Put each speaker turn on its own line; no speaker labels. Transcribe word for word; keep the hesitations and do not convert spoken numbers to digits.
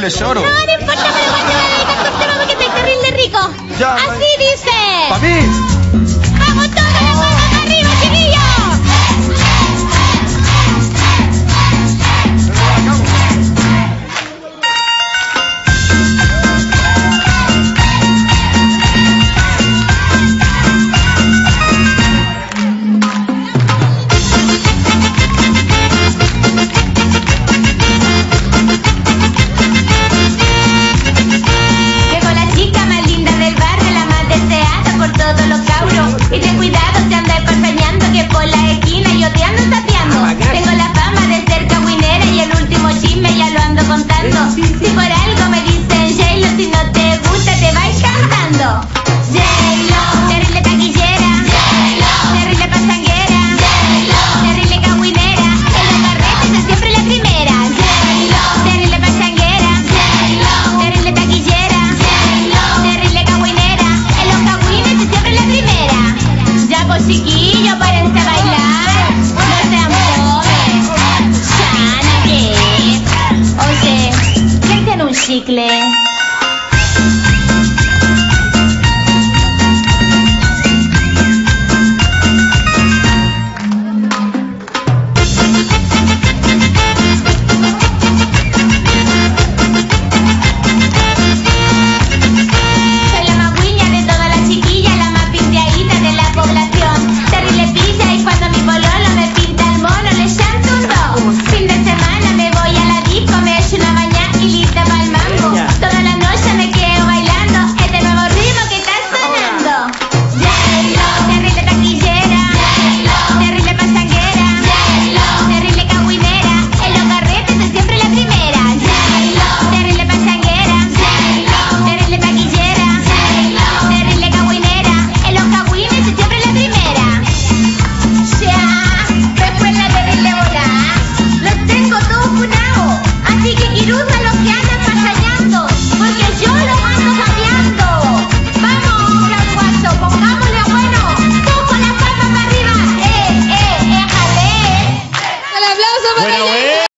terrible lloro.
No, no importa, pero igual te voy a dedicar tu tema porque estoy terrible rico.
Ya,
Así dice.
¡Pa' mí!
¡Vamos todas las manos arriba, chiquillos! Y ten cuidado si andas parpañando, que por la esquina yo te ando sapeando. Tengo la fama de ser cagüinera y el último chisme ya lo ando contando. Si por algo me dicen J-Lo, si no te gusta te vais cantando. J-Lo, terrible taquillera, J-Lo, terrible pasanguera, J-Lo, terrible cagüinera, en la carreta es siempre la primera. J-Lo, terrible pasanguera, J-Lo, terrible taquillera, J-Lo, terrible cagüinera, en los cagüines es siempre la primera. Ya pues chiquillos, párense a bailar, no sean pobres, ya, ¿qué? Oye, ¿quién tiene un chicle?